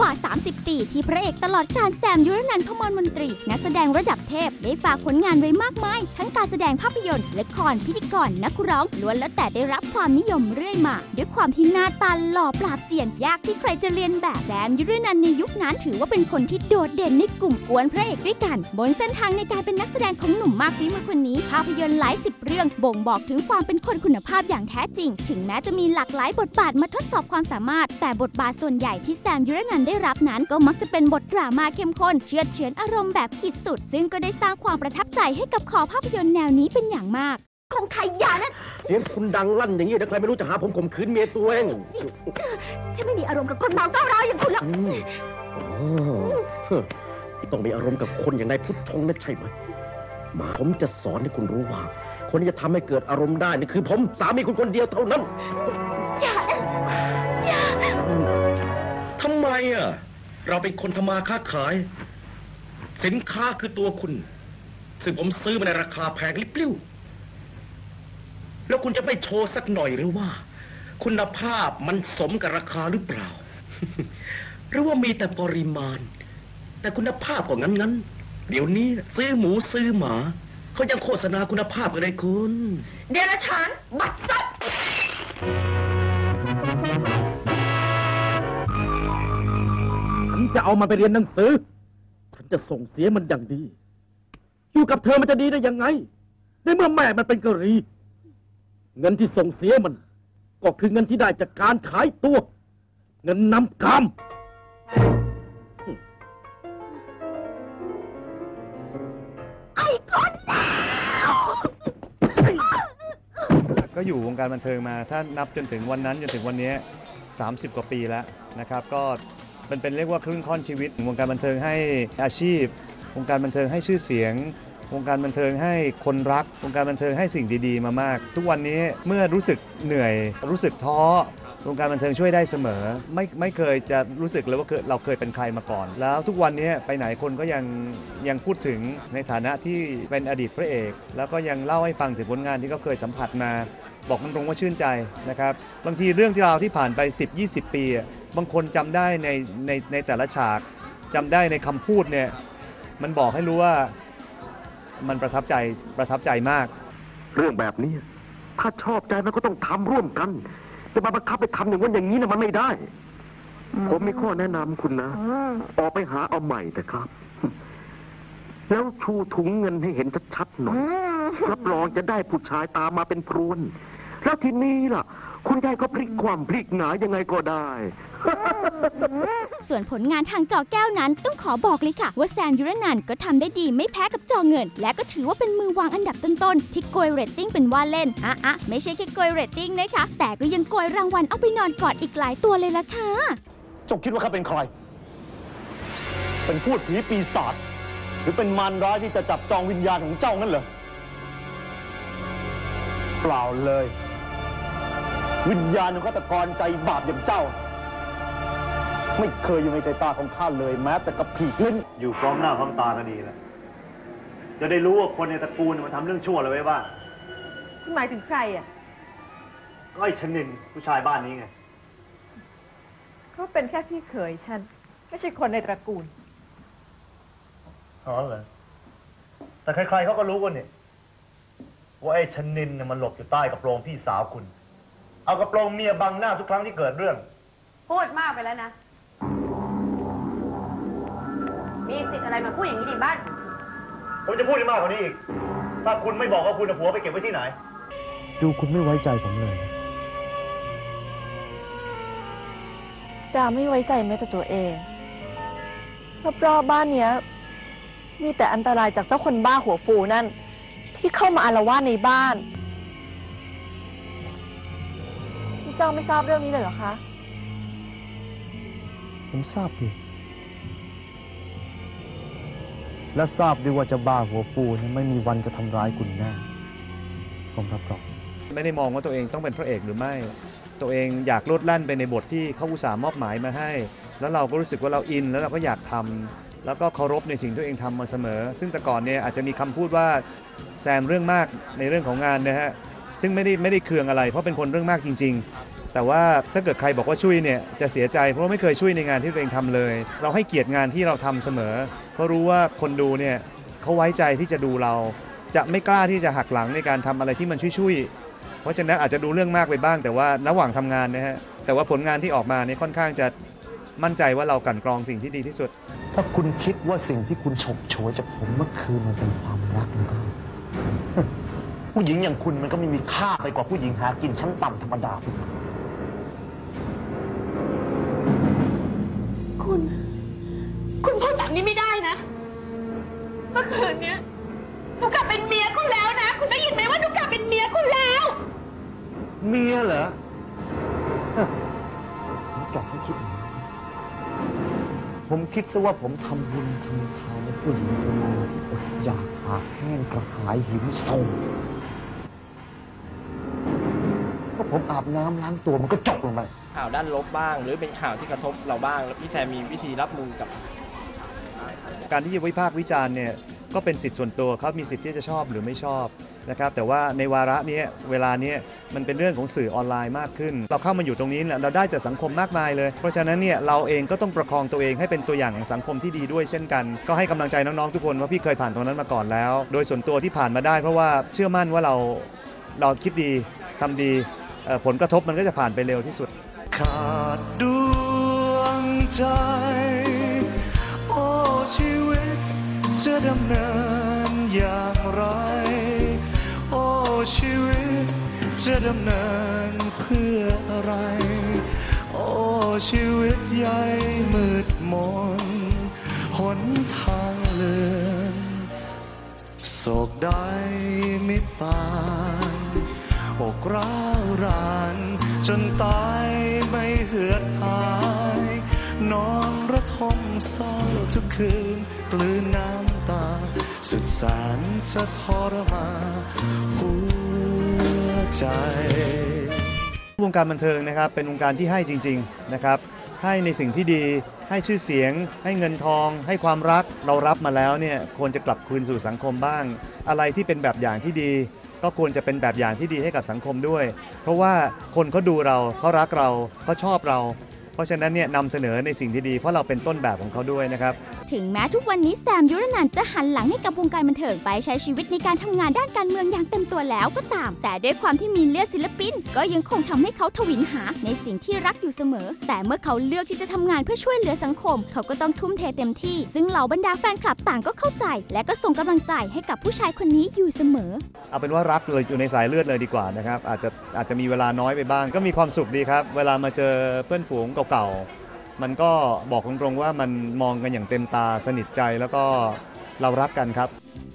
ว่า30 ปีที่พระเอกตลอดการแซมยุรนันท์ พมรมนตรีนักแสดงระดับเทพได้ฝากผลงานไว้มากมายทั้งการแสดงภาพยนตร์ละครพิธีกรนักร้องล้วนแล้วแต่ได้รับความนิยมเรื่อยมาด้วยความที่หน้าตาหล่อปราบเซียนยากที่ใครจะเรียนแบบแซมยุรนันท์ในยุคนั้นถือว่าเป็นคนที่โดดเด่นในกลุ่มกวนพระเอกด้วยกันบนเส้นทางในการเป็นนักแสดงของหนุ่มมากฝีมือคนนี้ภาพยนตร์หลาย10เรื่องบ่งบอกถึงความเป็นคนคุณภาพอย่างแท้จริงถึงแม้จะมีหลากหลายบทบาทมาทดสอบความสามารถแต่บทบาทส่วนใหญ่ที่แซมยุรนันท์ได้รับนั้นก็มักจะเป็นบทดราม่าเข้มข้นเชือดเฉือนอารมณ์แบบขีดสุดซึ่งก็ได้สร้างความประทับใจให้กับคอภาพยนตร์แนวนี้เป็นอย่างมากคงใครอย่านะเสียงคุณดังลั่นอย่างนี้เดี๋ยวใครไม่รู้จะหาผมข่มขืนเมียตัวเองฉันไม่มีอารมณ์กับคนเมาก้าวร้าวอย่างคุณหรอกต้องมีอารมณ์กับคนอย่างนายพุทธชงนั่นใช่ไหมผมจะสอนให้คุณรู้ว่าคนที่จะทำให้เกิดอารมณ์ได้นี่คือผมสามีคุณคนเดียวเท่านั้นอย่าทำไมเราเป็นคนทำมาค้าขายสินค้าคือตัวคุณซึ่งผมซื้อมาในราคาแพงลิบลิ่วแล้วคุณจะไม่โชว์สักหน่อยหรือว่าคุณภาพมันสมกับราคาหรือเปล่า หรือว่ามีแต่ปริมาณแต่คุณภาพก็งั้นเดี๋ยวนี้ซื้อหมูซื้อหมาเขายังโฆษณาคุณภาพกันเลยคุณเดรัจฉานบัตรซับฉันจะเอามันไปเรียนหนังสือฉันจะส่งเสียมันอย่างดีอยู่กับเธอมันจะดีได้ยังไงในเมื่อแม่มันเป็นกะหรี่เงินที่ส่งเสียมันก็คือเงินที่ได้จากการขายตัวเงินนำกามไอ้คนแล้วก็อยู่วงการบันเทิงมาถ้านับจนถึงวันนั้นจนถึงวันนี้30 กว่าปีแล้วนะครับก็เป็นเรียกว่าครึ่งค่อนชีวิตวงการบันเทิงให้อาชีพวงการบันเทิงให้ชื่อเสียงวงการบันเทิงให้คนรักวงการบันเทิงให้สิ่งดีๆมามากทุกวันนี้เมื่อรู้สึกเหนื่อยรู้สึกท้อวงการบันเทิงช่วยได้เสมอไม่เคยจะรู้สึกเลยว่าเราเคยเป็นใครมาก่อนแล้วทุกวันนี้ไปไหนคนก็ยังพูดถึงในฐานะที่เป็นอดีตพระเอกแล้วก็ยังเล่าให้ฟังถึงผลงานที่เขาเคยสัมผัสมาบอกตรงๆว่าชื่นใจนะครับบางทีเรื่องที่เราที่ผ่านไป10-20 ปีบางคนจำได้ในแต่ละฉากจำได้ในคำพูดเนี่ยมันบอกให้รู้ว่ามันประทับใจมากเรื่องแบบนี้ถ้าชอบใจมันก็ต้องทำร่วมกันจะมาบังคับไปทำอย่างนี้นะมันไม่ได้ผมมีข้อแนะนำคุณนะออกไปหาเอาใหม่แต่ครับ แล้วชูถุงเงินให้เห็นชัดๆหน่อยรับรองจะได้ผู้ชายตามมาเป็นพรวนแล้วทีนี้ล่ะคุณยายก็พลิกความพลิกหงายยังไงก็ได้ส่วนผลงานทางจอแก้วนั้นต้องขอบอกเลยค่ะว่าแซมยุรนันท์ก็ทำได้ดีไม่แพ้กับจอเงินและก็ถือว่าเป็นมือวางอันดับต้นๆที่โกยเรตติ้งเป็นว่าเล่นไม่ใช่แค่โกยเรตติ้งนะคะแต่ก็ยังโกยรางวัลเอาไปนอนกอดอีกหลายตัวเลยล่ะค่ะเจ้าคิดว่าเขาเป็นใครเป็นพูดผีปีศาจหรือเป็นมารร้ายที่จะจับจองวิญญาณของเจ้างั้นเหรอเปล่าเลยวิญญาณของฆาตกรใจบาปอย่างเจ้าไม่เคยอยู่ในสายตาของข้าเลยแม้แต่กระผีลิ้นอยู่พร้อมหน้าพร้อมตาก็ดีแล้วจะได้รู้ว่าคนในตระกูลมันทำเรื่องชั่วอะไรไว้บ้างคุณหมายถึงใครก็ไอ้ชนินผู้ชายบ้านนี้ไงเขาเป็นแค่พี่เขยฉันไม่ใช่คนในตระกูลอ๋อเหรอแต่ใครๆเขาก็รู้กันเนี่ยว่าไอ้ชนินมันหลบอยู่ใต้กระโปรงพี่สาวคุณเอากระโปรงเมียบังหน้าทุกครั้งที่เกิดเรื่องพูดมากไปแล้วนะมีสิทธิ์อะไรมาพูดอย่างนี้ในบ้านผมจะพูดได้มากกว่านี้อีกถ้าคุณไม่บอกว่าคุณเอาผัวไปเก็บไว้ที่ไหนดูคุณไม่ไว้ใจผมเลยดาไม่ไว้ใจแม้แต่ตัวเองรอบๆบ้านเนี้ยมีแต่อันตรายจากเจ้าคนบ้าหัวฟูนั่นที่เข้ามาอาละวาดในบ้านพี่เจ้าไม่ทราบเรื่องนี้เลยเหรอคะผมทราบดีและทราบดีว่าจะบ้าหัวปูนี่ไม่มีวันจะทำร้ายคุณแน่ผมรับรองไม่ได้มองว่าตัวเองต้องเป็นพระเอกหรือไม่ตัวเองอยากโลดแล่นไปในบทที่เขาอุตส่าห์มอบหมายมาให้แล้วเราก็รู้สึกว่าเราอินแล้วเราก็อยากทำแล้วก็เคารพในสิ่งที่ตัวเองทำมาเสมอซึ่งแต่ก่อนเนี่ยอาจจะมีคำพูดว่าแซมเรื่องมากในเรื่องของงานนะฮะซึ่งไม่ได้เคืองอะไรเพราะเป็นคนเรื่องมากจริงๆแต่ว่าถ้าเกิดใครบอกว่าช่วยเนี่ยจะเสียใจเพราะไม่เคยช่วยในงานที่ตัวเองทำเลยเราให้เกียรติงานที่เราทำเสมอเพราะรู้ว่าคนดูเนี่ยเขาไว้ใจที่จะดูเราจะไม่กล้าที่จะหักหลังในการทำอะไรที่มันช่วยเพราะฉะนั้นอาจจะดูเรื่องมากไปบ้างแต่ว่าระหว่างทำงานนะฮะแต่ว่าผลงานที่ออกมาเนี่ยค่อนข้างจะมั่นใจว่าเรากลั่นกรองสิ่งที่ดีที่สุดถ้าคุณคิดว่าสิ่งที่คุณฉกฉวยจากผมเมื่อคืนมันเป็นความรักแล้วก็ ผู้หญิงอย่างคุณมันก็ไม่มีค่าไปกว่าผู้หญิงหากินชั้นต่ำธรรมดาคุณพูดแบบนี้ไม่ได้นะ เมื่อคืนเนี้ยหนูกลับเป็นเมียคุณแล้วนะ คุณได้ยินไหมว่าหนูกลับเป็นเมียคุณแล้วเมียเหรอผมกลับไม่คิดอย่างนั้นผมคิดซะว่าผมทำบุญทำทานให้ผู้หญิงคนหนึ่งที่อดอยากปากแห้งกระหายหิวโซพอผมอาบน้ำล้างตัวมันก็จบลงไปข่าวด้านลบบ้างหรือเป็นข่าวที่กระทบเราบ้างแล้วพี่แซมมีวิธีรับมือกับการที่จะวิพากษ์วิจารณ์เนี่ยก็เป็นสิทธิส่วนตัวเขามีสิทธิ์ที่จะชอบหรือไม่ชอบนะครับแต่ว่าในวาระนี้เวลานี้มันเป็นเรื่องของสื่อออนไลน์มากขึ้นเราเข้ามาอยู่ตรงนี้เราได้จากสังคมมากมายเลยเพราะฉะนั้นเนี่ยเราเองก็ต้องประคองตัวเองให้เป็นตัวอย่างของสังคมที่ดีด้วยเช่นกันก็ให้กำลังใจน้องๆทุกคนว่าพี่เคยผ่านตรงนั้นมาก่อนแล้วโดยส่วนตัวที่ผ่านมาได้เพราะว่าเชื่อมั่นว่าเราคิดดีทำดีผลกระทบมันก็จะผ่านไปเร็วที่สุดขาดดวงใจโอ้ชีวิตจะดำเนินอย่างไรโอ้ชีวิตจะดำเนินเพื่ออะไรโอ้ชีวิตใหญ่มืดมนหนทางเลือนโศกใดมิปานอกร้าวรานจนตายไม่เหือดหายนอนระทมเศร้าทุกคืนกลืนน้ำตาสุดแสนจะทรมานหัวใจวงการบันเทิงนะครับเป็นวงการที่ให้จริงๆนะครับให้ในสิ่งที่ดีให้ชื่อเสียงให้เงินทองให้ความรักเรารับมาแล้วเนี่ยควรจะกลับคืนสู่สังคมบ้างอะไรที่เป็นแบบอย่างที่ดีก็ควรจะเป็นแบบอย่างที่ดีให้กับสังคมด้วยเพราะว่าคนเขาดูเราเขารักเราเขาชอบเราเพราะฉะนั้นเนี่ยนำเสนอในสิ่งที่ดีเพราะเราเป็นต้นแบบของเขาด้วยนะครับถึงแม้ทุกวันนี้แซมยุรนันท์จะหันหลังให้กับวงการบันเทิงไปใช้ชีวิตในการทำงานด้านการเมืองอย่างเต็มตัวแล้วก็ตามแต่ด้วยความที่มีเลือดศิลปินก็ยังคงทำให้เขาทวินหาในสิ่งที่รักอยู่เสมอแต่เมื่อเขาเลือกที่จะทำงานเพื่อช่วยเหลือสังคมเขาก็ต้องทุ่มเทเต็มที่ซึ่งเหล่าบรรดาแฟนคลับต่างก็เข้าใจและก็ส่งกำลังใจให้กับผู้ชายคนนี้อยู่เสมอเอาเป็นว่ารักเลยอยู่ในสายเลือดเลยดีกว่านะครับอาจจะมีเวลาน้อยไปบ้างก็มีความสุขดีครับเวลามาเจอเพื่อนฝูงเก่าๆมันก็บอกตรงๆว่ามันมองกันอย่างเต็มตาสนิทใจแล้วก็เรารักกันครับ